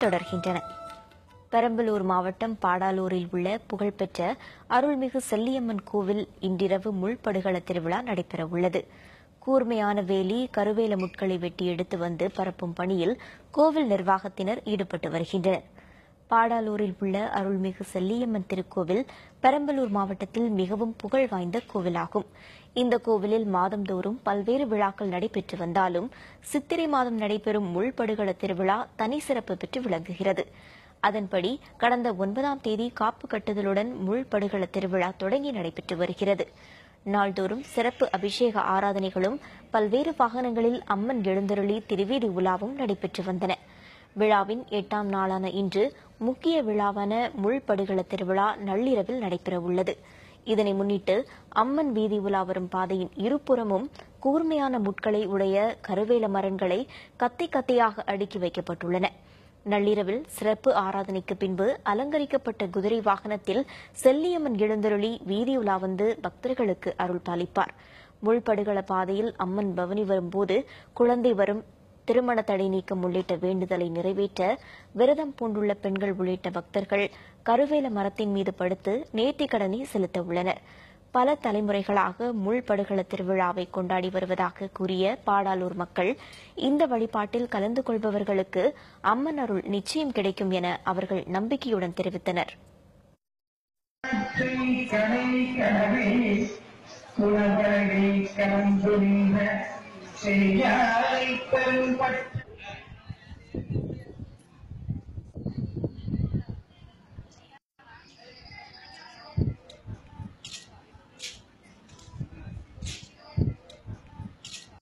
தொடர்கின்றன. பெரம்பலூர் மாவட்டம் பாடாலூரில் உள்ள புகழ்பெற்ற அருள்மிகு செல்லியம்மன் கோவில் இன்றிரவு முள்படுகள திருவிழா நடைபெறவுள்ளது. கூர்மையான வேலி, கருவேல முட்களை வெட்டி எடுத்து வந்து பரப்பும் பணியில் கோவில் நிர்வாகத்தினர் ஈடுபட்டு வருகின்றனர். பாடாலூரில் உள்ள அருள்மிகு செல்லியம்மன் திருக்கோவில் பெரம்பலூர் மாவட்டத்தில் மிகவும் புகழ் வாய்ந்த கோவிலாகும். இந்த கோவிலில் மாதந்தோறும் பல்வேறு விழாக்கள் நடைபெற்று வந்தாலும் சித்திரை மாதம் நடைபெறும் முள்படுகள திருவிழா தனி சிறப்பு பெற்று விளங்குகிறது. அதன்படி கடந்த 9ஆம் தேதி காப்பு கட்டுதலுடன் முள்படுகள திருவிழா தொடங்கி நடைபெற்று வருகிறது. நாள்தோறும் சிறப்பு அபிஷேக ஆராதனைகளும் பல்வேறு வாகனங்களில் அம்மன் எழுந்தருளி திருவீதி உலாவும் நடைபெற்று வந்தன. விழாவின் 8ஆம் நாளான இன்று முக்கிய விழாவான முள்படுகள திருவிழா நள்ளிரவில் நடைபெறவுள்ளது. இதனை முன்னிட்டு அம்மன் வீதி உலா வரும் பாதையின் இருபுறமும் கூர்மையான முட்களை உடைய கருவேல மரங்களை கத்தி கத்தியாக அடுக்கி வைக்கப்பட்டுள்ளன. நள்ளிரவில் சிறப்பு ஆராதனைக்கு பின்பு அலங்கரிக்கப்பட்ட குதிரை வாகனத்தில் செல்லியம்மன் எழுந்தருளி வீதி உலா வந்து பக்தர்களுக்கு அருள் பாலிப்பார். முள்படுகள பாதையில் அம்மன் பவனி வரும்போது குழந்தை வரும், திருமண தடை நீக்கம் உள்ளிட்ட வேண்டுதலை நிறைவேற்ற விரதம் பூண்டுள்ள பெண்கள் உள்ளிட்ட பக்தர்கள் கருவேல மரத்தின் மீது படுத்து நேர்த்திக்கடனை செலுத்த உள்ளனர். பல தலைமுறைகளாக முள்படுகள திருவிழாவை கொண்டாடி வருவதாக கூறிய பாடாலூர் மக்கள், இந்த வழிபாட்டில் கலந்து கொள்பவர்களுக்கு அம்மன் அருள் நிச்சயம் கிடைக்கும் என அவர்கள் நம்பிக்கையுடன் தெரிவித்தனர். செய்யாரை பெரும்பட்ட